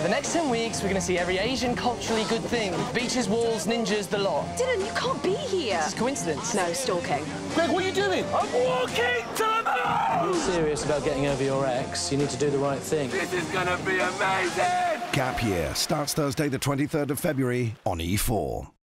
the next 10 weeks, we're going to see every Asian culturally good thing. Beaches, walls, ninjas, the lot. Dylan, you can't be here. This is coincidence. No, stalking. Greg, what are you doing? I'm walking to the moon! If you're serious about getting over your ex, you need to do the right thing. This is gonna be amazing! Gap Year starts Thursday the 23rd of February on E4.